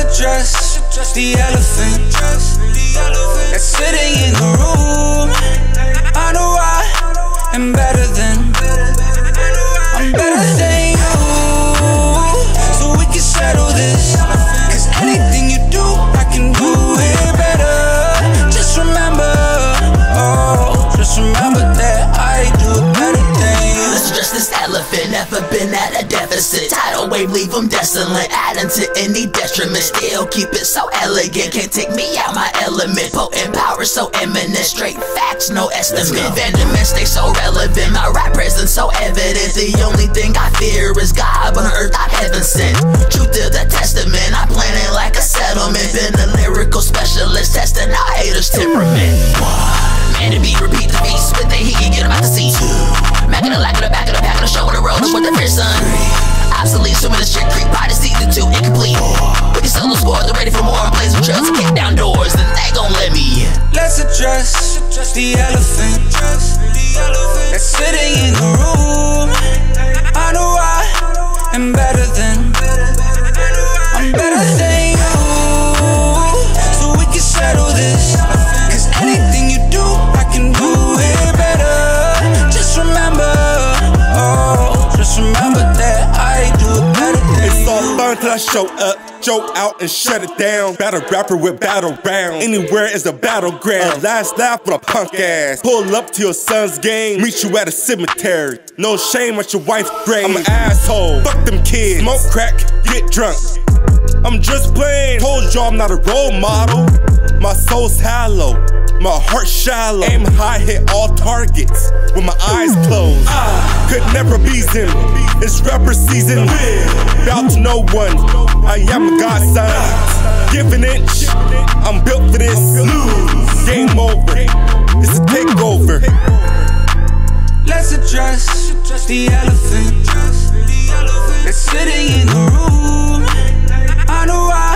address the elephant that's sitting in the room. I know I am better than, I'm better than you, so we can settle this. Cause anything you do, I can do it better. Just remember, oh, just remember that I do it better than you. Let's address this elephant, never been at a deficit. Tidal wave, leave them desolate, adding to any detriment. Still keep it so elegant, can't take me out my element. Potent power so imminent, straight facts, no estimate. Venomous, stay so relevant, my rap presence so evident. The only thing I fear is God, but on earth I'm heaven sent. Truth to the testament, I'm planning like a settlement. Been a lyrical specialist, testing out haters' temperament. Man to be, repeat the beast, with the heat, get them out the seat. Mackin' the lack of the back of the pack of the show on the road, with the fear son. Obsolete, swimming the shit creek, body season 2 incomplete. With these solo scores, they're ready for more. Blaze with trails, kick down doors, then they gon' let me. Let's address the elephant that's sitting in the room. I know I am better than, I'm better than you, so we can settle this. Cause anything you do, I can do it better. Just remember, oh, just remember that I do it better than you. It's all fun till I show up, joke out and shut it down. Battle rapper with battle round, anywhere is a battleground. Last laugh with a punk ass, pull up to your son's game, meet you at a cemetery. No shame at your wife's grave. I'm an asshole, fuck them kids, smoke crack, get drunk. I'm just playing, told y'all I'm not a role model. My soul's hollow, my heart shallow. Aim high, hit all targets with my eyes closed. Could never be Zim, it's rapper season. Bout to no one, I am a godson. Give an inch, I'm built for this. Lose, game over, it's a takeover. Let's address the elephant that's sitting in the room. I know I